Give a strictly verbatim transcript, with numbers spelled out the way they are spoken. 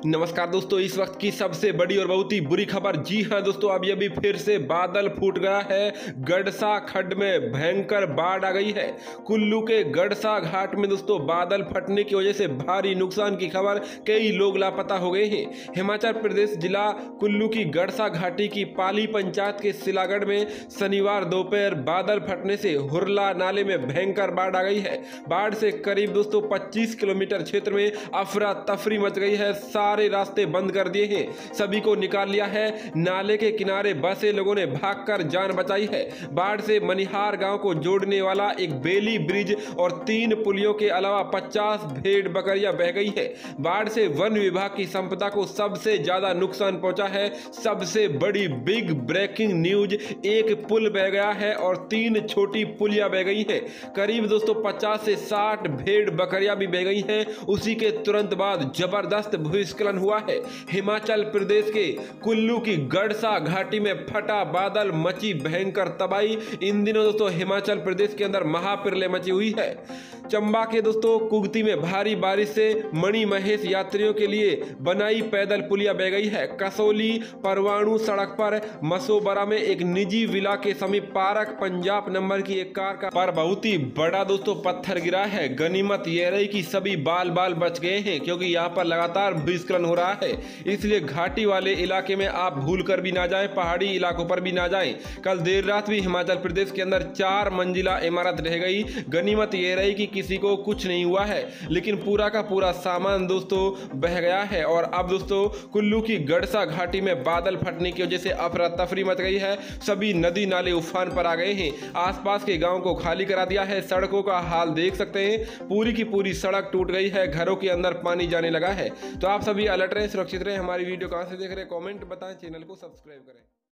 नमस्कार दोस्तों, इस वक्त की सबसे बड़ी और बहुत ही बुरी खबर। जी हां दोस्तों, अभी अभी फिर से बादल फूट गया है। गड़सा खड्ड में भयंकर बाढ़ आ गई है। कुल्लू के गड़सा घाट में दोस्तों बादल फटने की वजह से भारी नुकसान की खबर, कई लोग लापता हो गए हैं। हिमाचल प्रदेश जिला कुल्लू की गड़सा घाटी की पाली पंचायत के सिलागढ़ में शनिवार दोपहर बादल फटने से हुरला नाले में भयंकर बाढ़ आ गई है। बाढ़ से करीब दोस्तों पच्चीस किलोमीटर क्षेत्र में अफरा तफरी मच गई है। सारे रास्ते बंद कर दिए हैं, सभी को निकाल लिया है। नाले के किनारे बसे लोगों ने भागकर जान बचाई है। बाढ़ से मनिहार गांव को जोड़ने वाला एक बेली ब्रिज और तीन पुलियों के अलावा पचास भेड़ बकरियां बह गई है। बाढ़ से वन विभाग की संपदा को सबसे ज्यादा नुकसान पहुंचा है। सबसे बड़ी बिग ब्रेकिंग न्यूज, एक पुल बह गया है और तीन छोटी पुलियां बह गई हैं। करीब दोस्तों पचास से साठ भेड़ बकरियां भी बह गई हैं। उसी के तुरंत बाद जबरदस्त भूस्खलन हुआ है। हिमाचल प्रदेश के कुल्लू की गड़सा घाटी में फटा बादल, मची भयंकर तबाही। इन दिनों दोस्तों हिमाचल प्रदेश के अंदर महाप्रलय मची हुई है। चंबा के दोस्तों कुगती में भारी बारिश से मणि महेश यात्रियों के लिए बनाई पैदल पुलिया बह गई है। कसौली परवाणु सड़क पर मसोबरा में एक निजी विला के समीप पारक पंजाब नंबर की एक कार का पर बहुत ही बड़ा दोस्तों पत्थर गिरा है। गनीमत यह रही कि सभी बाल बाल बच गए हैं, क्योंकि यहाँ पर लगातार भूस्खलन हो रहा है। इसलिए घाटी वाले इलाके में आप भूल कर भी ना जाएं, पहाड़ी इलाकों पर भी ना जाएं। कल देर रात भी हिमाचल प्रदेश के अंदर चार मंजिला इमारत रह गई। गनीमत यह रही कि किसी को कुछ नहीं हुआ है, लेकिन पूरा का पूरा सामान दोस्तों बह गया है। और अब दोस्तों कुल्लू की गड़सा घाटी में बादल फटने की वजह से अफरा तफरी मच गई है। सभी नदी नाले उफान पर आ गए हैं। आसपास के गांव को खाली करा दिया है। सड़कों का हाल देख सकते हैं, पूरी की पूरी सड़क टूट गई है। घरों के अंदर पानी जाने लगा है। तो आप सभी अलर्ट रहें, सुरक्षित रहें। हमारी वीडियो कहां से देख रहे हैं कमेंट बताएं, चैनल को सब्सक्राइब करें।